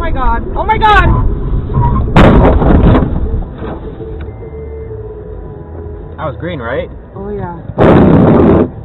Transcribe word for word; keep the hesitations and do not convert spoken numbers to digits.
my god. Oh my god! That was green, right? Oh yeah.